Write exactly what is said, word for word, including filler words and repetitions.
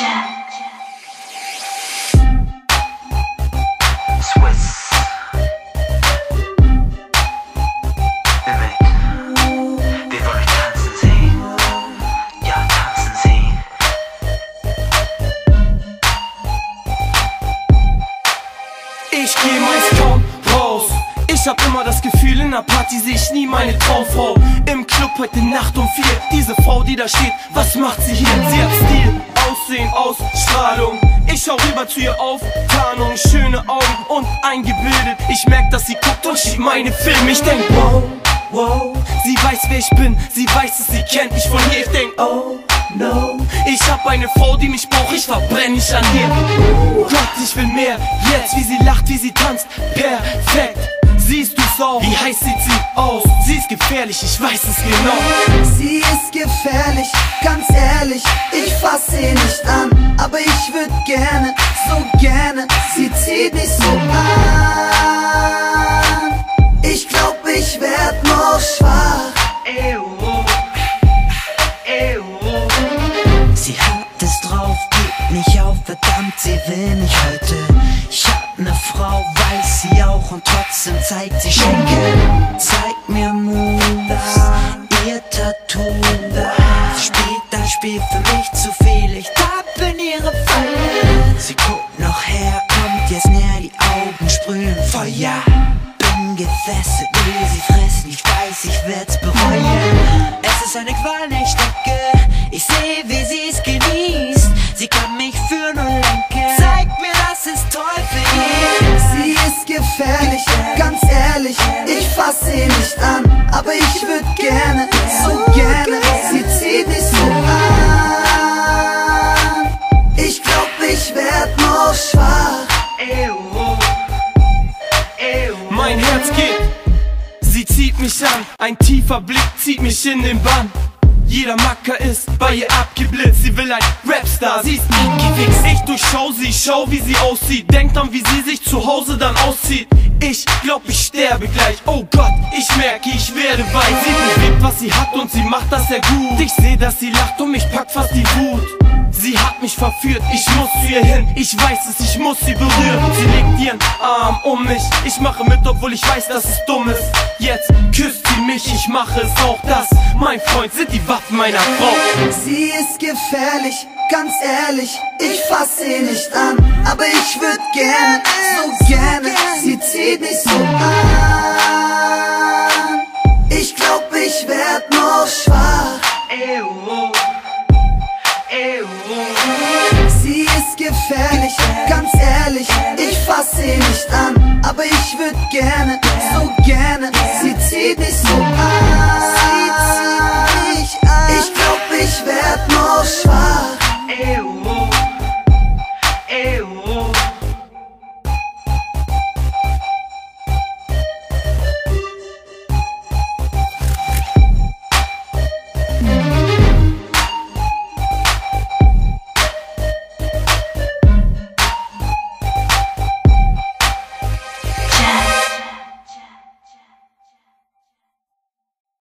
Swiss. Limit. Wir wollen euch tanzen sehen. Ja, tanzen sehen. Ich geh meist kaum raus. Ich hab immer das Gefühl, in der Party seh ich nie meine Traumfrau. Im Club heute Nacht um vier. Diese Frau, die da steht, was macht sie hier? Sie hat Stil, Aussehen, Ausstrahlung. Ich schau rüber zu ihr auf, Tarnung, schöne Augen und eingebildet. Ich merk, dass sie guckt und schiebt meine Filme. Ich denk, wow, wow. Sie weiß, wer ich bin, sie weiß es, sie kennt mich von hier. Ich denk, oh no. Ich hab eine Frau, die mich braucht, ich verbrenn mich an ihr. Gott, ich will mehr, jetzt, wie sie lacht, wie sie tanzt, perfekt. Siehst du's auch? Wie heiß sieht sie aus? Sie ist gefährlich, ich weiß es genau. Sie ist gefährlich, ganz ehrlich, ich fass sie nicht an. Aber ich würd gerne, so gerne, sie zieht nicht so an. Ich glaub, ich werd noch schwach. Ew. Ew. Sie hat es drauf, gibt nicht auf, verdammt, sie will mich heute. Ich hab ne Frau, weiß sie auch und trotzdem zeigt sie Schenkel. Zeig mir Mut, ihr Tattoo. Sie spielt das Spiel für mich zu viel, ich tapp in ihre Falle. Sie guckt noch her, kommt jetzt näher, die Augen sprühen Feuer. Bin gefesselt, will sie fressen, ich weiß, ich werd's bereuen. Es ist eine Qual, ne Strecke, ich seh, wie sie's genießt. Sie kann mich führen und lenken, zeig mir, das ist toll für ihn. Sie ist gefährlich, ganz ehrlich, ich fass sie nicht an. Aber ich würd gerne, so gerne, sie zieht nicht so an. Ich glaub, ich werd noch schwach. Ew. Ew. Mein Herz geht, sie zieht mich an. Ein tiefer Blick zieht mich in den Bann. Jeder Macker ist bei ihr abgeblitzt. Sie will ein Rapstar, sie ist angewichst. Ich durchschau sie, schau wie sie aussieht. Denkt an, wie sie sich zu Hause dann auszieht. Ich glaub, ich sterbe gleich. Oh Gott, ich merke, ich werde weich. Sie bewegt, was sie hat und sie macht das sehr gut. Ich seh, dass sie lacht und mich packt fast die Wut. Sie hat mich verführt, ich muss zu ihr hin. Ich weiß es, ich muss sie berühren. Sie legt ihren Arm um mich. Ich mache mit, obwohl ich weiß, dass es dumm ist. Jetzt küsst sie mich, ich mache es auch. Das, mein Freund, sind die Waffen meiner Frau. Sie ist gefährlich, ganz ehrlich, ich fass sie nicht an. Aber ich würd gerne, so gerne, sie zieht nicht so an. Ich glaub, ich werd noch schwach. Ew. Ew. Sie ist gefährlich, ganz ehrlich, ich fass sie nicht an. Aber ich würd gerne, so gerne, sie zieht nicht so an.